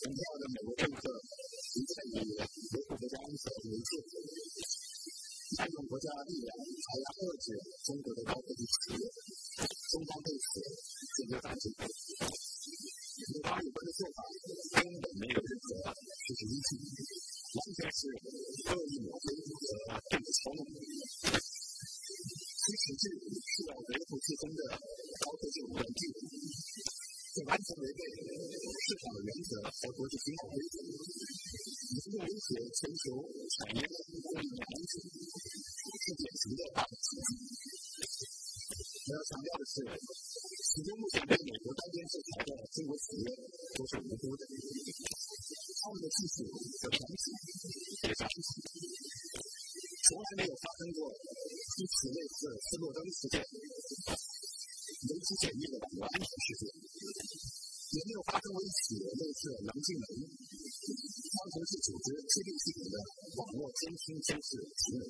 强调的美国政客一再以维护国家安全为借口，滥用国家力量来遏制中国的高科技企业，中方对此坚决反对。美方有关的做法根本没有任何事实依据，完全是恶意抹黑和政治操弄。其实质是要维护自身的高科技垄断地位，这完全违背市场的原则和国际经贸规则，严重威胁全球产业链供应链安全，是典型的大国情绪。我要强调的是，始终目前被美国单边制裁的中国企业都是无辜的，他们的技术和产品也是安全的，从来没有发生过如此类似斯诺登事件、维基解密的网络安全事件，也没有发生过一起类似棱镜门、方程式组织制定系统的网络监听监视行为。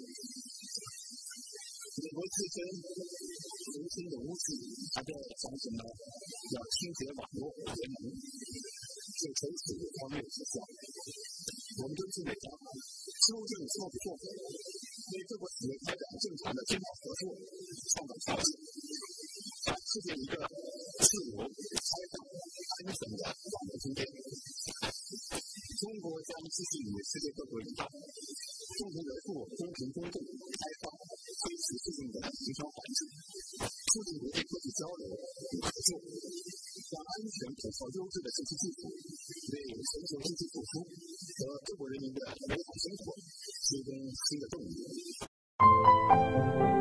美国自身重新的污迹还在讲什么要清洁网络联盟，这纯属荒谬之笑。我们敦促美方纠正错误做法，为各国企业开展正常的经贸合作创造条件，把世界一个自由、开放、安全的网络空间。中国将继续与世界各国一道，共同维护公平公正、开放、非歧视性的营商环境，促进国际科技交流与合作，让安全可靠优质的信息技术为全球经济复苏和各国人民的美好生活提供新的动力。